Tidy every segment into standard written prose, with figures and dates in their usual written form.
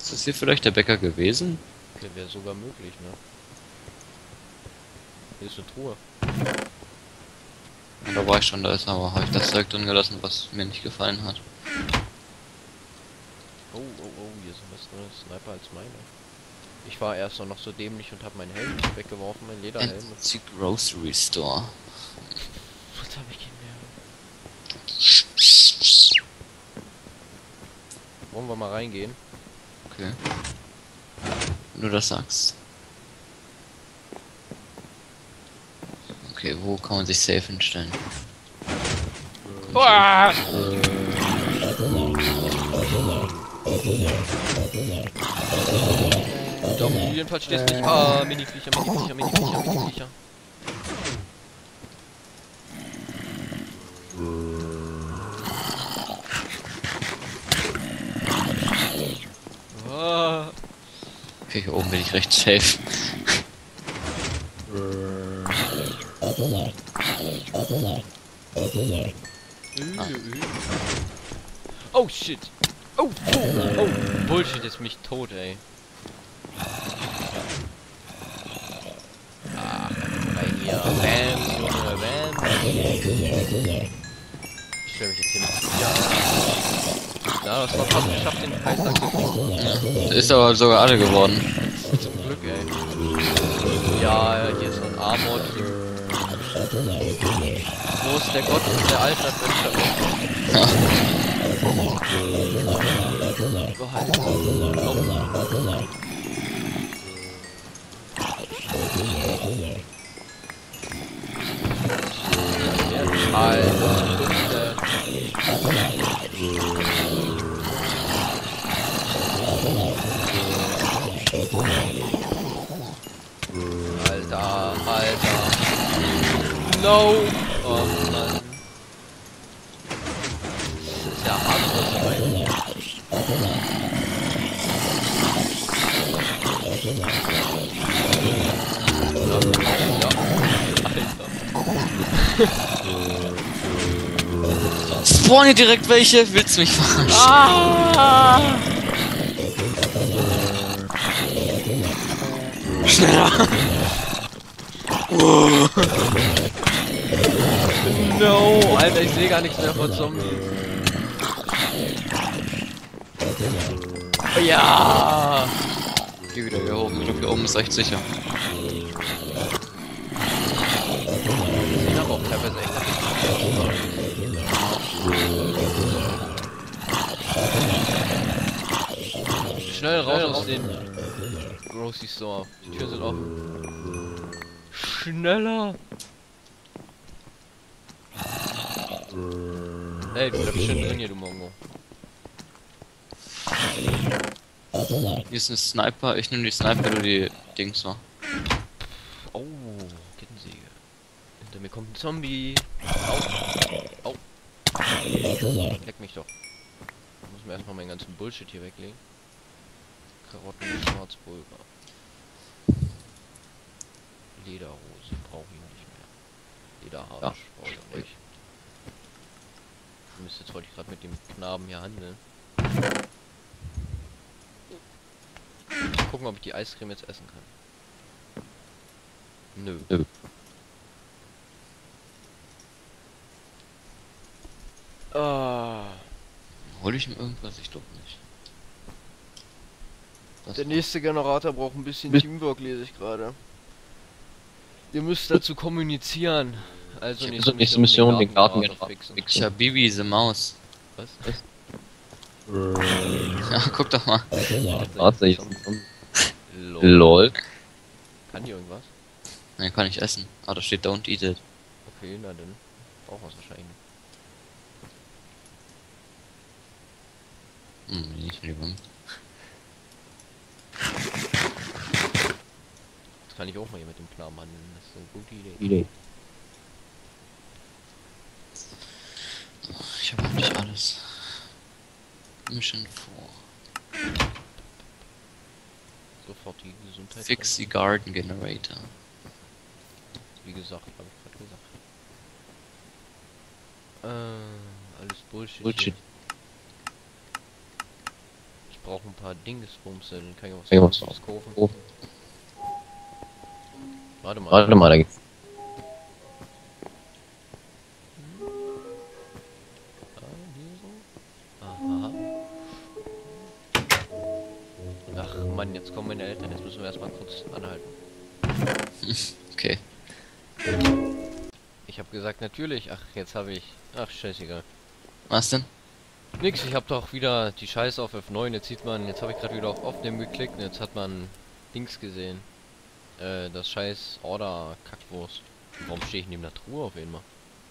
Ist das hier vielleicht der Bäcker gewesen? Okay, wäre sogar möglich, ne? Hier ist eine Truhe. Ja, da war ich schon, da ist aber, habe ich das Zeug drin gelassen, was mir nicht gefallen hat. Oh, hier sind was drin. Sniper als meine. Ich war erst noch so dämlich und habe meinen Helm nicht weggeworfen, meinen Lederhelm. Fancy Grocery Store. Was habe ich mehr? Wollen wir mal reingehen? Okay. Wenn du das sagst. Okay, wo kann man sich safe hinstellen? Uah! Doch, jedenfalls stehst du nicht. Ah, Miniviecher. Ah. Okay, hier oben bin ich recht safe. Oh shit! Oh! Bullshit, ist mich tot, ey. Ah, rein hier. Bam, Junge, bam. Ich stelle mich jetzt hier nicht. Ja. Na, das war fast geschafft, den Kaiser zu kriegen. Ist aber sogar alle geworden. Zum Glück, ey. Ja, hier ist noch ein Armor. Wo ist der Gott der alten Adventure? Alter. No! Oh Mann. Das ist ja hart, was Spawn hier direkt welche? Willst du mich verarschen? Ah! Schneller! No! Alter, ich sehe gar nichts mehr von Zombie. Ja! Geh wieder hier oben. Ich glaube, hier oben ist echt sicher. Ich hab auch teilweise echt. Schnell raus aus den Grocery Store. Die Türen sind offen. Schneller! Ey, du bleibst schön drin hier, du Mongo. Hier ist ein Sniper. Ich nehme die Sniper, du die Dings war. Oh, Kettensäge. Hinter mir kommt ein Zombie. Au. Leck mich doch. Ich muss mir erstmal meinen ganzen Bullshit hier weglegen. Karotten, Schwarzpulver. Lederhose brauche ich nicht mehr. Lederharsch brauche ich auch nicht. Jetzt wollte ich gerade mit dem Knaben hier handeln. Gucken, ob ich die Eiscreme jetzt essen kann. Nö. Ah. Hol ich mir irgendwas? Ich glaube nicht. Der nächste Generator braucht ein bisschen Teamwork, lese ich gerade. Ihr müsst dazu kommunizieren. Also nächste Mission, den Gartengenerator fixen. Ich hab Bibi, the Maus. Was? Ja, guck doch mal. Warte, jetzt. LOL. Kann die irgendwas? Nein, kann ich essen. Ah, da steht Don't eat it. Okay, na dann. Brauchen wir es wahrscheinlich nicht. Entschuldigung. Das kann ich auch mal hier mit dem Knaben handeln. Das ist eine gute Idee. Ich habe nicht alles. Mission 4. Sofort die Gesundheit. Fix the Garden Generator. Wie gesagt, habe ich gerade gesagt. Alles Bullshit. Bullshit. Ich brauche ein paar Dingsbumse, dann kann ich auch Ja, was kaufen. Oh, Warte mal. warte mal, da geht's. Aha. Ach Mann, jetzt kommen meine Eltern, jetzt müssen wir erstmal kurz anhalten. Okay. Ich habe gesagt, natürlich. Ach, jetzt habe ich... Ach, scheißegal. Was denn? Nix, ich habe doch wieder die Scheiße auf F9, jetzt sieht man, jetzt habe ich gerade wieder auf Aufnehmen geklickt und jetzt hat man Dings gesehen. Das scheiß Order Kackwurst. Warum stehe ich neben der Truhe auf einmal?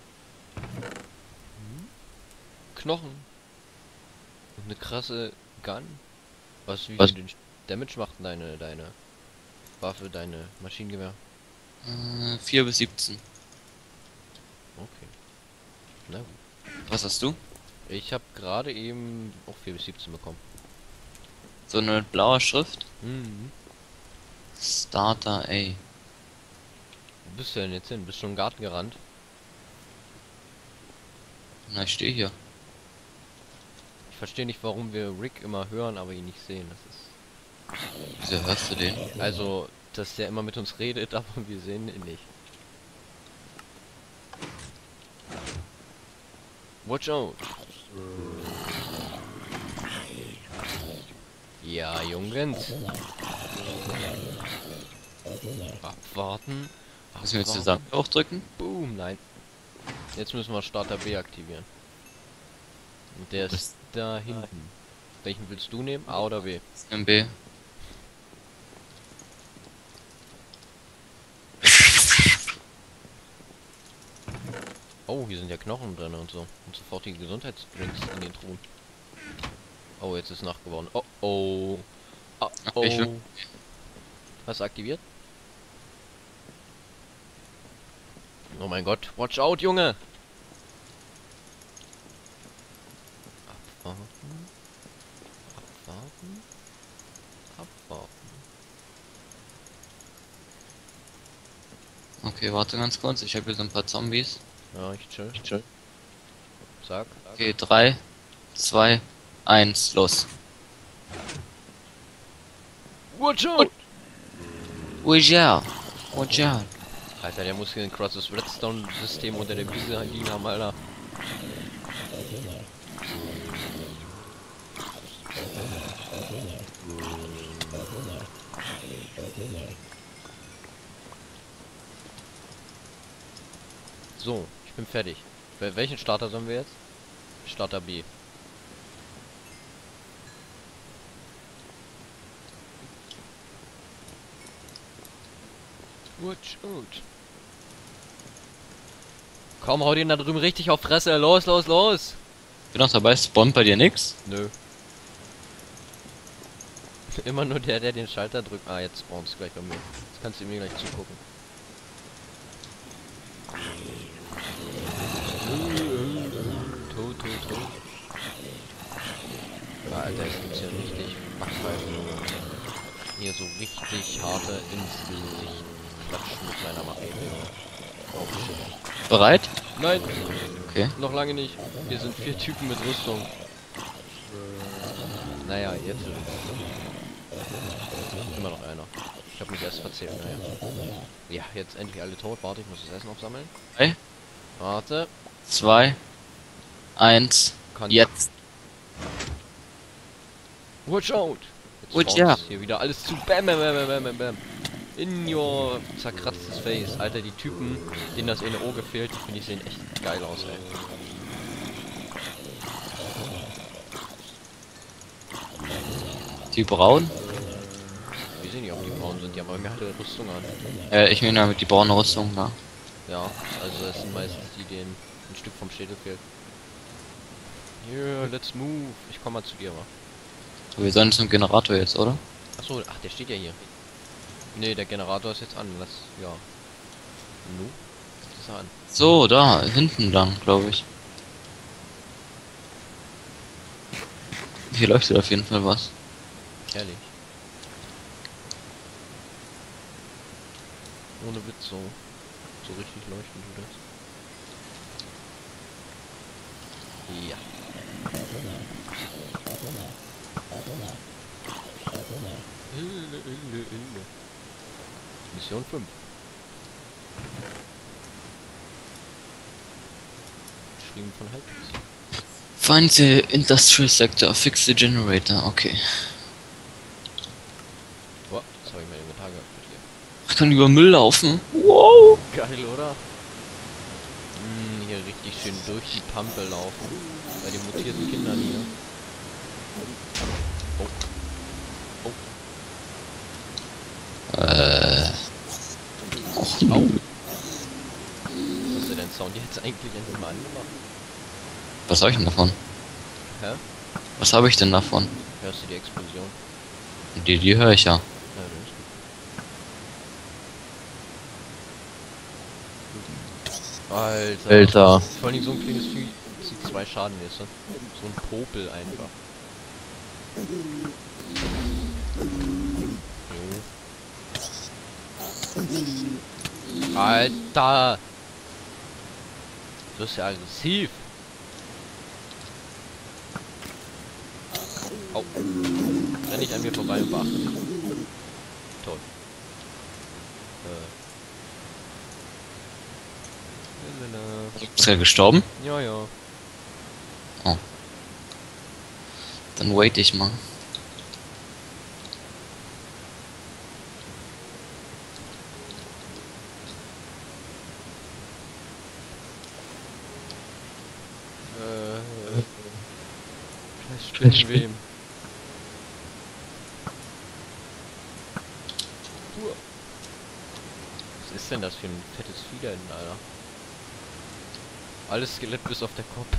Knochen. Und eine krasse Gun. Was, wie Was? viel Damage macht denn deine Waffe, deine Maschinengewehr? 4 bis 17. Okay. Na gut. Was hast du? Ich habe gerade eben auch 4 bis 17 bekommen. So eine mit blauer Schrift? Mhm. Starter, ey. Wo bist du denn jetzt hin? Bist du schon im Garten gerannt? Na, ich stehe hier. Ich verstehe nicht, warum wir Rick immer hören, aber ihn nicht sehen. Das Wieso hörst du den? ist... Also, dass der immer mit uns redet, aber wir sehen ihn nicht. Watch out! Ja, Jungens. Abwarten. Müssen wir jetzt zusammen aufdrücken? Boom, nein. Jetzt müssen wir Starter B aktivieren. Und der ist da hinten. Welchen willst du nehmen? A oder B? MB. Oh, hier sind ja Knochen drin und so. Und sofortige Gesundheitsdrinks in den Truhen. Oh, jetzt ist Nacht geworden. Oh, oh. Oh, Ich will- oh. Hast du aktiviert? Oh mein Gott. Watch out, Junge! Abwarten. Abwarten. Abwarten. Okay, warte ganz kurz. Ich habe hier so ein paar Zombies. Ja, ich chill. Sag. Okay, 3, 2, 1, los. Watch out! Ujja. Ujja. Alter, der muss hier ein krasses Redstone-System unter der Wiese liegen haben, Alter. So, ich bin fertig. Welchen Starter sollen wir jetzt? Starter B. Watch out. Komm, hau den da drüben richtig auf Fresse. Los, los, los. Bin noch dabei, spawnt bei dir nix? Nö. Immer nur der den Schalter drückt. Ah, jetzt spawnst du gleich bei mir. Jetzt kannst du mir gleich zugucken. Tot. Ja, Alter, jetzt gibt's hier richtig Backpfeifen. Hier so richtig harte ins Gesicht klatschen mit meiner Maschine. Oh shit. Bereit? Nein, Okay. noch lange nicht. Wir sind 4 Typen mit Rüstung. Naja, jetzt immer noch einer. Ich habe mich erst verzählt, naja. Ja, jetzt endlich alle tot. Warte, ich muss das Essen aufsammeln. 3, Warte. 2, 1, Kann jetzt. Watch out! Jetzt Watch spawnt out. hier wieder alles zu. Bam, bam, bam, bam, bam, bam. In your zerkratztes Face. Alter, die Typen, denen das eine Auge fehlt, finde ich, sehen echt geil aus, ey. Die braun? Wie sehen die, ob die braun sind? Die haben irgendwie halt Rüstung an. Ich nehme damit die braune Rüstung da. Ja, also das sind meistens die, denen ein Stück vom Schädel fehlt. Yeah, let's move. Ich komm mal zu dir, wa? So, wir sollen zum Generator jetzt, oder? Achso, ach, der steht ja hier. Ne, der Generator ist jetzt an. Lass, ja. Nu? Was ist er an? So, da, hinten dann, glaube ich. Hier leuchtet auf jeden Fall was. Herrlich. Ohne Witz so. So richtig leuchten tut das. Ja. Mission 5. Geschrieben von Halbwissen. Find the industrial sector, fix the generator, okay. Boah, jetzt habe ich mein Inventar gehabt mit hier. Ich kann über Müll laufen. Wow! Geil, oder? Hier richtig schön durch die Pampe laufen. Bei den mutierten Kindern hier. Oh. Au. Hast du den Sound jetzt eigentlich endlich mal angemacht? Was habe ich denn davon? Hä? Was habe ich denn davon? Hörst du die Explosion? Die höre ich ja. Ja, das ist gut. Alter. Vor allem so ein kleines Vieh zieht 2 Schaden jetzt, ne? So ein Popel einfach. Jo. Alter! Du bist ja aggressiv. Au. Renn nicht an mir vorbei und beachte mich. Toll. Ist er gestorben? Ja, ja. Dann wait ich mal. Spinnenweben. Was ist denn das für ein fettes Vieh da hinten, Alter? Alles Skelett bis auf der Kopf.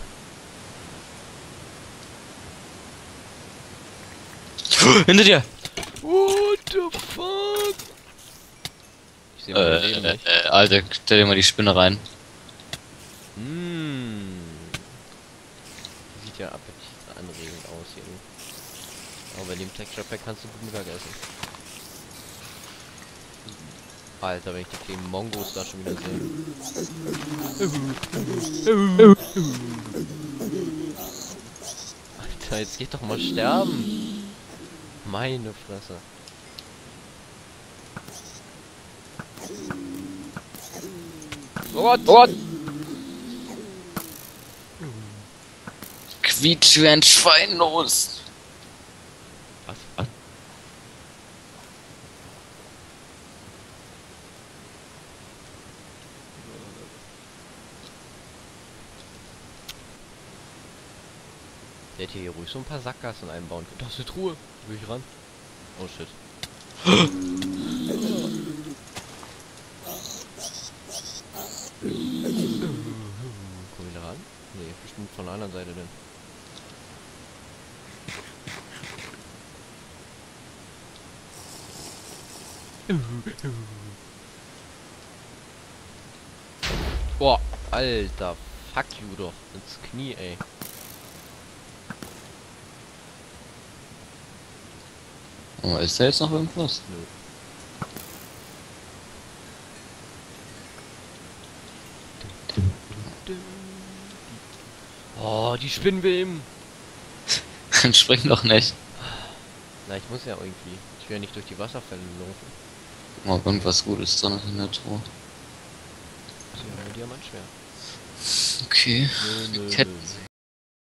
Hinter dir! What the fuck? Ich sehe mein Leben nicht. Alter, stell dir mal die Spinne rein. Sieht ja anregend aus hier. Aber bei dem Texture Pack kannst du gut Mittag essen. Alter, wenn ich die kleinen Mongos da schon wieder sehe. Alter, jetzt geht doch mal sterben. Meine Fresse. Oh Gott! Oh Gott! Quietsch wie ein Schwein los! Was? Der hätte hier ruhig so ein paar Sackgassen einbauen können. Das ist eine Truhe. Will ich ran? Oh shit. Komm ich da ran? Nee, bestimmt von der anderen Seite denn. Boah, Alter, fuck you doch ins Knie, ey. Oh, ist da jetzt noch irgendwas? Nö. Oh, die Spinnweben! Dann spring doch nicht. Na, ich muss ja irgendwie. Ich will ja nicht durch die Wasserfälle laufen. Guck mal, ob irgendwas Gutes drin in der Truhe. Das ist ja ein Diamantschwert. Okay. Nö, nö, Ketten. nö.